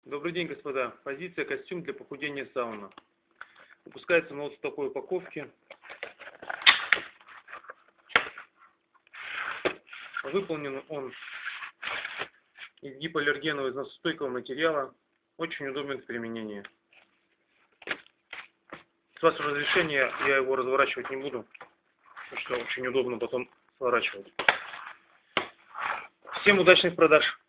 Добрый день, господа. Позиция костюм для похудения сауна. Выпускается на вот в такой упаковке. Выполнен он из гипоаллергенного износостойкого материала. Очень удобен в применении. С вашего разрешения я его разворачивать не буду, потому что очень удобно потом сворачивать. Всем удачных продаж!